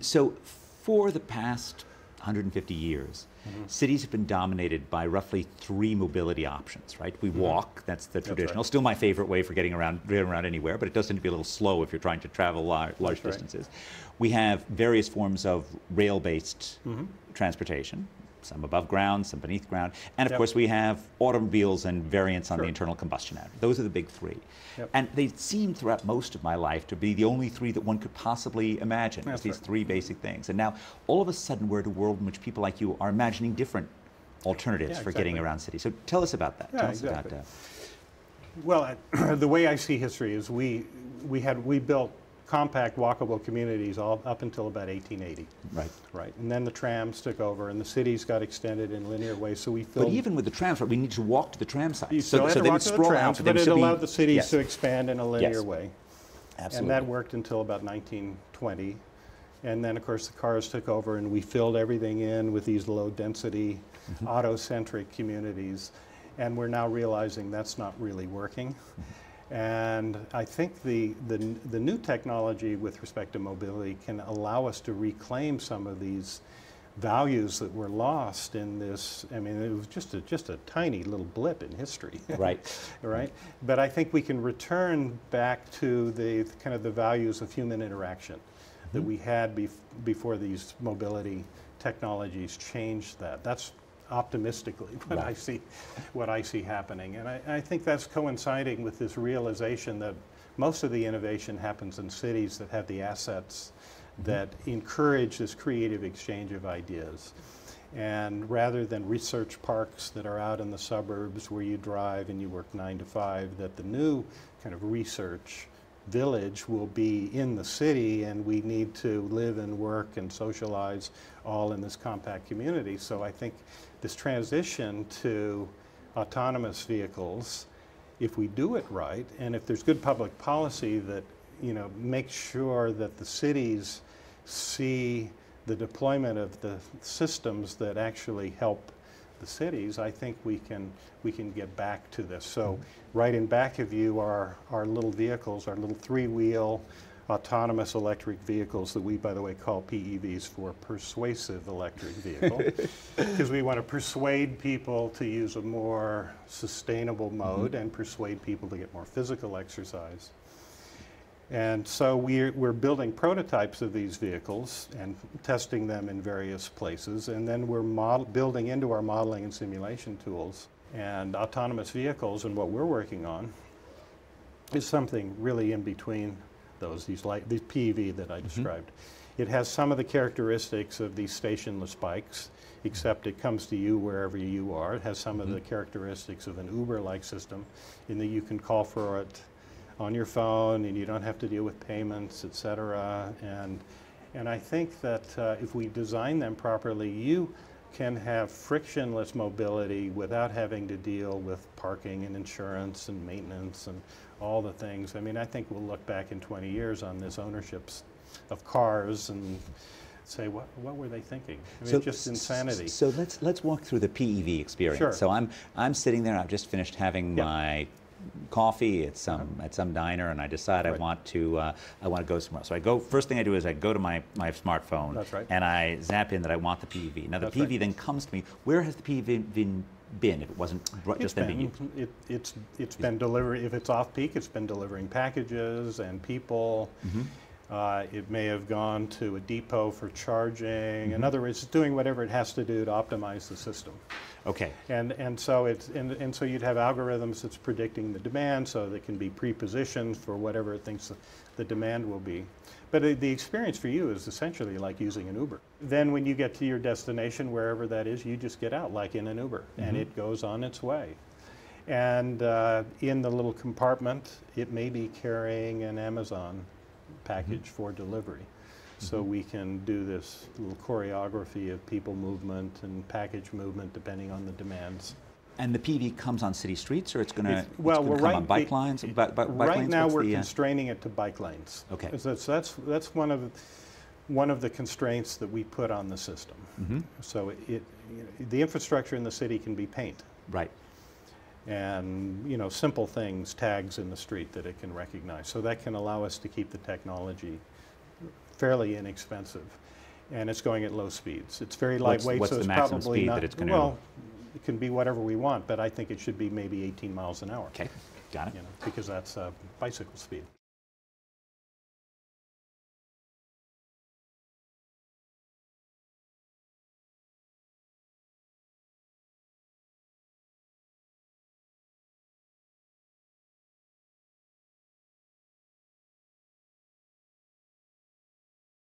So for the past 150 years, cities have been dominated by roughly three mobility options, right? We walk, that's the traditional, right. still my favorite way for getting around anywhere, but it does tend to be a little slow if you're trying to travel large distances. We have various forms of rail-based transportation, some above ground, some beneath ground, and of course we have automobiles and variants on the internal combustion engine. Those are the big three. And they seem throughout most of my life to be the only three that one could possibly imagine, these three basic things. And now all of a sudden we're in a world in which people like you are imagining different alternatives for getting around cities. So tell us about that. Tell us about that. Well, the way I see history is we built compact walkable communities all up until about 1880. Right. And then the trams took over and the cities got extended in linear ways, so we filled... But even with the trams, we need to walk to the tram sites. You still had to walk to the trams, but it allowed the cities to expand in a linear way. Absolutely. And that worked until about 1920. And then, of course, the cars took over and we filled everything in with these low-density, auto-centric communities. And we're now realizing that's not really working. And I think the new technology with respect to mobility can allow us to reclaim some of these values that were lost in this. I mean, it was just a tiny little blip in history. Right. But I think we can return back to the kind of the values of human interaction that we had before these mobility technologies changed that. That's optimistically what I see happening. And I think that's coinciding with this realization that most of the innovation happens in cities that have the assets that encourage this creative exchange of ideas. And rather than research parks that are out in the suburbs where you drive and you work 9 to 5, that the new kind of research village will be in the city, and we need to live and work and socialize all in this compact community. So I think this transition to autonomous vehicles, if we do it right, and if there's good public policy that makes sure that the cities see the deployment of the systems that actually help the cities, I think we can get back to this. So right in back of you are our little vehicles, our little 3-wheel autonomous electric vehicles that we, by the way, call PEVs for Persuasive Electric Vehicle, because we want to persuade people to use a more sustainable mode and persuade people to get more physical exercise. And so we're building prototypes of these vehicles and testing them in various places, and then we're building into our modeling and simulation tools. And autonomous vehicles, and what we're working on, is something really in between those, these PEV that I described. It has some of the characteristics of these stationless bikes, except it comes to you wherever you are. It has some of the characteristics of an Uber-like system in that you can call for it on your phone and you don't have to deal with payments, etc. And I think that if we design them properly, you can have frictionless mobility without having to deal with parking and insurance and maintenance and all the things. I mean, I think we'll look back in 20 years on this ownerships of cars and say, what were they thinking? I mean, just insanity. So let's walk through the PEV experience. Sure. So I'm sitting there, I've just finished having my coffee at some diner, and I decide I want to go somewhere. So first thing I do is I go to my smartphone, and I zap in that I want the PEV. Now the PEV then comes to me. Where has the PEV been if it wasn't just then being used? It's been delivering. If it's off peak, it's been delivering packages and people. It may have gone to a depot for charging. In other words, it's doing whatever it has to do to optimize the system. Okay. And so you'd have algorithms that's predicting the demand, so they can be pre-positioned for whatever it thinks the demand will be. But the experience for you is essentially like using an Uber. Then when you get to your destination, wherever that is, you just get out like in an Uber, and it goes on its way. And in the little compartment, it may be carrying an Amazon package for delivery. So we can do this little choreography of people movement and package movement depending on the demands. And the PEV comes on city streets, or it's going to come on bike lanes? Right now we're constraining it to bike lanes. Okay. So that's one of the constraints that we put on the system. So the infrastructure in the city can be paint. Right. And simple things, tags in the street that it can recognize. So that can allow us to keep the technology fairly inexpensive, and it's going at low speeds. It's very lightweight, what's so the it's maximum probably speed not, that it's going to? well, it can be whatever we want, but I think it should be maybe 18 miles an hour. Okay, got it. You know, because that's bicycle speed.